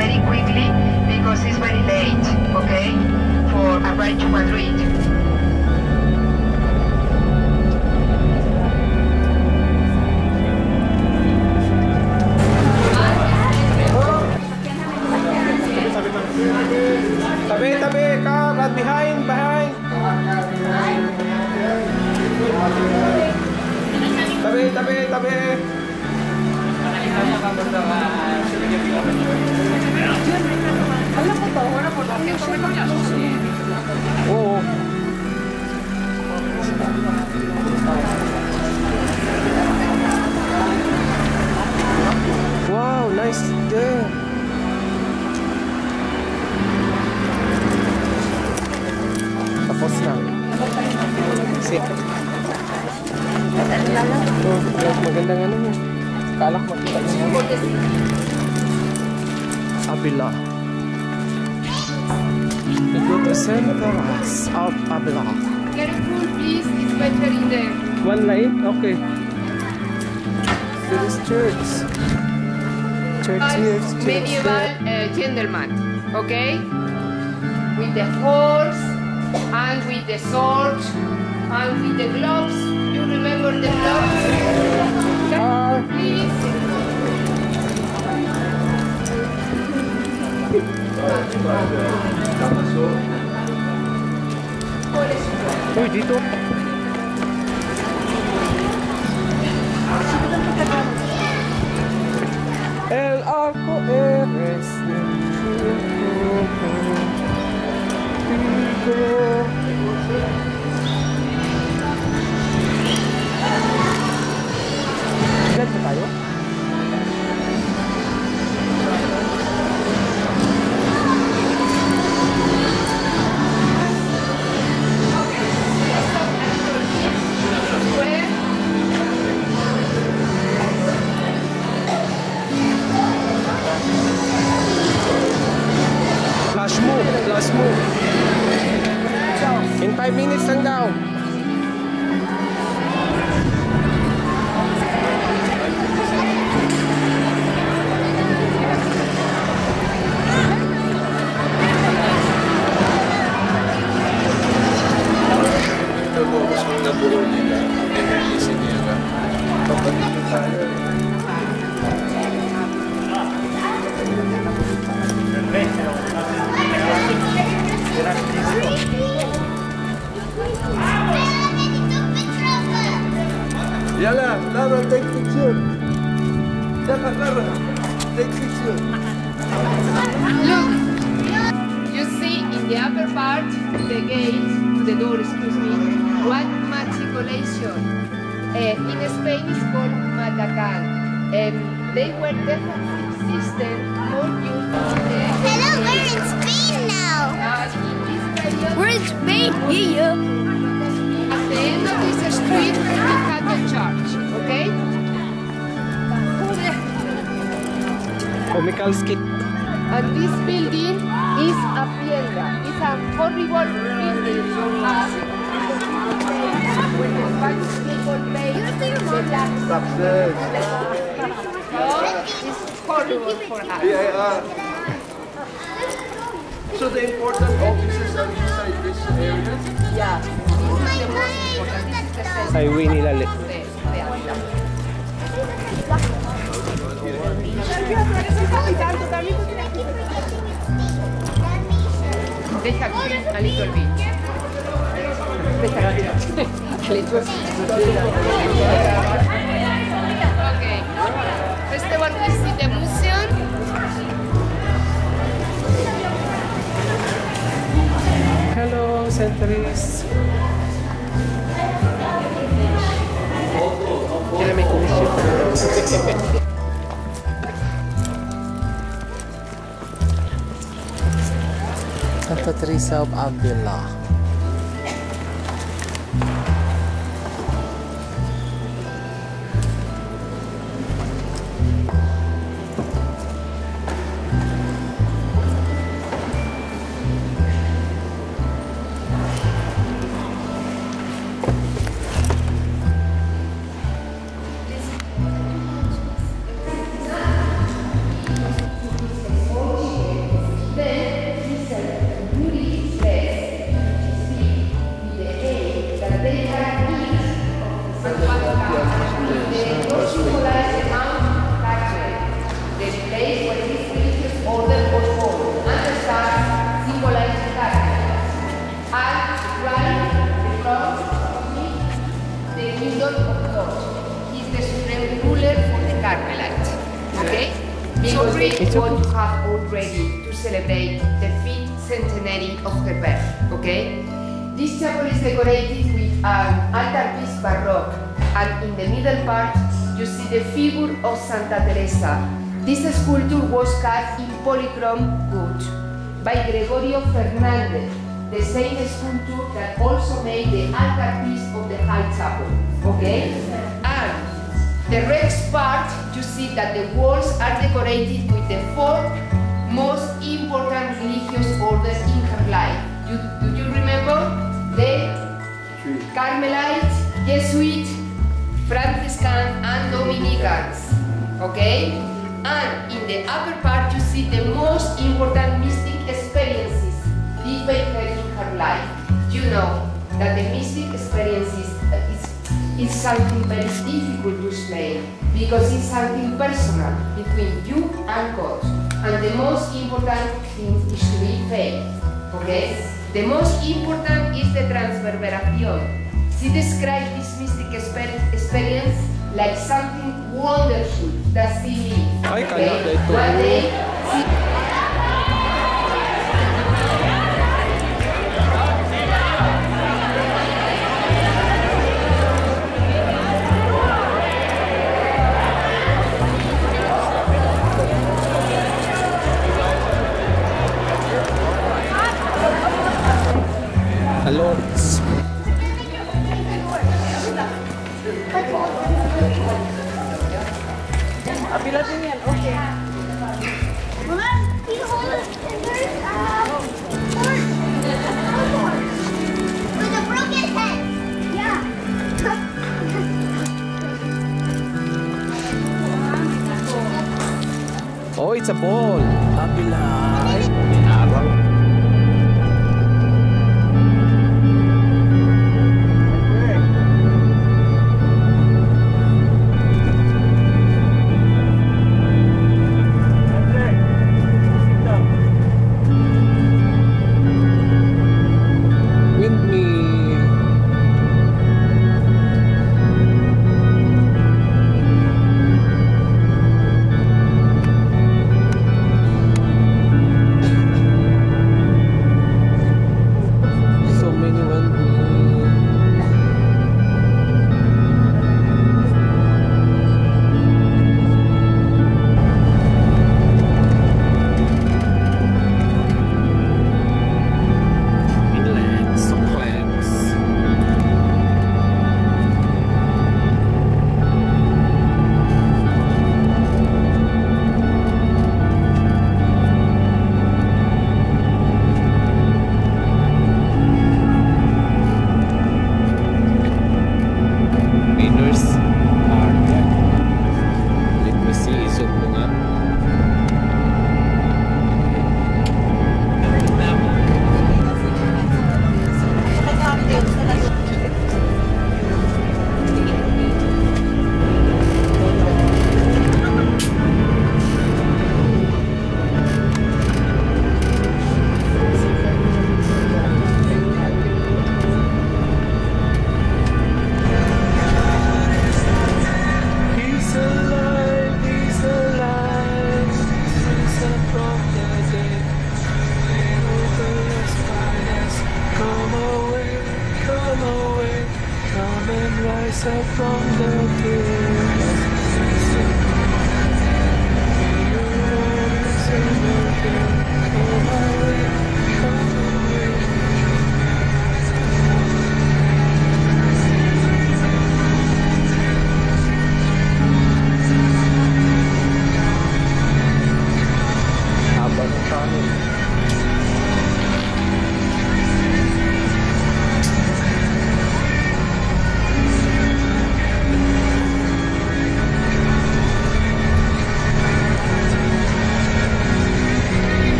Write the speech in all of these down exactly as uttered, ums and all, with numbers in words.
very quickly because it's very late, okay, for a ride to Madrid. Tabi, tabi, car, right behind, behind. Tabi, tabi, tabi. Alam mo to, wala po lang. Oo. Wow, nice day. Tapos na. Sit. Oh, magandang ano mo. Kalak makita niyo. Avila. We go to Saint Thomas of Avila. Careful, please. It's better in there. One lane? Okay. There is church. Church here. Church Medieval uh, gentleman, okay? With the horse and with the sword and with the gloves. You remember the gloves? Ah. Please. Uy, dito. El Arco Eres. Ilan pa tayo? Flash move, flash move. In five minutes lang daw. Yala, Lara, take picture. Yala, Lara, take picture. Look, you see in the upper part, the gate, the door, excuse me, what matriculation. Uh, in Spain is called Matacan. Um, they were defensive system more used in the... Hello, we're in Spain now. Uh, in this period, We're in Spain, yeah. at the end of this street, we had the church, okay? Comical skit. And this building is a piedra. It's a horrible building for us. When the Spanish people pay the tax. Success. So it's horrible for us. B I R. So the important offices are inside this area? Yeah. This is the most important. This is the center. Highway nila li. The- the Avila. They have been a little bit. They have been a little bit. Okay. First of all, we see the museum. Hello, centuries. Kailan may komisyon? Santa Teresa of Avila. place where this religious order was formed, and the star symbolizes Carmelites. And right, the cross, the kingdom of God. He's the supreme ruler for the Carmelites. Okay? Because they want to have already to celebrate the fifth centenary of her birth. Okay? This chapel is decorated with an altarpiece baroque, and in the middle part you see the figure of Santa Teresa. This sculpture was cut in polychrome wood by Gregorio Fernandez, the same sculptor that also made the altarpiece of the High Chapel. Okay? And the next part, you see that the walls are decorated with the four most important religious orders in her life. You, do you remember? The Carmelites, Jesuits, Franciscans, and Dominicans. Okay? And in the upper part, you see the most important mystic experiences lived by her in her life. You know that the mystic experiences uh, is, is something very difficult to explain because it's something personal between you and God. And the most important thing is to be faith. Okay? The most important is the transverberación. She described this mystic exper experience like something wonderful that she lived. Ay, Okay? kala ito. One day, she Hello. Apilatin yan, okay. Mama, can you hold it? There's a horse. With a broken head. Yeah. Oh, it's a ball. Abilay. Minarang.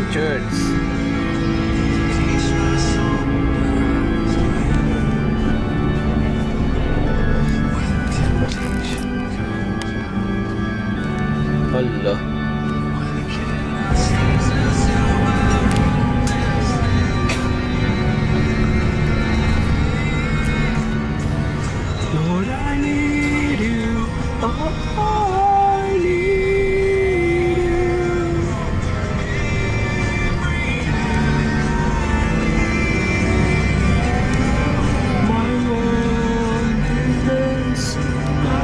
church. Hala. Lord, I need you. Oh, I need you. My one defense, my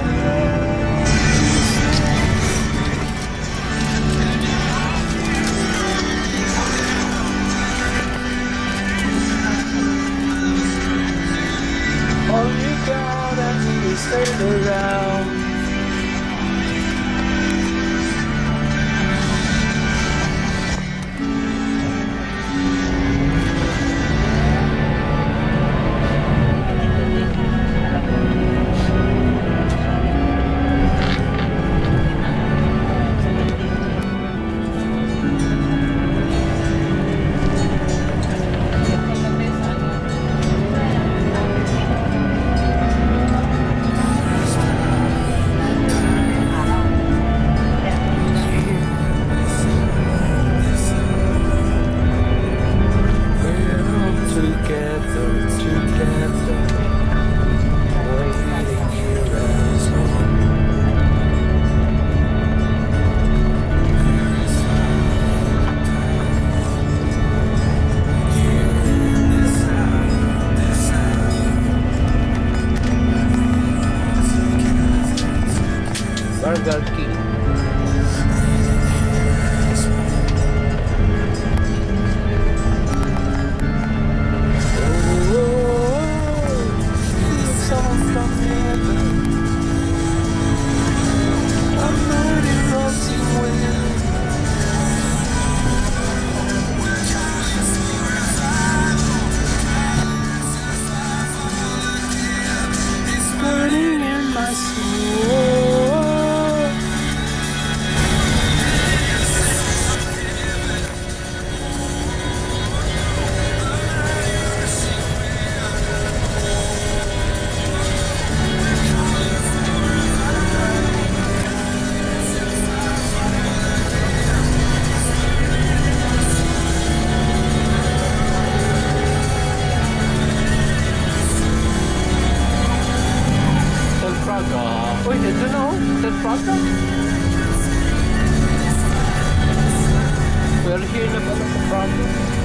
all you gotta do is stand around. Together, together, waiting here as one. Burger King. Burning in my soul. Del Praga. Uy, ito na oh. Del Praga. We're here na pala sa Praga.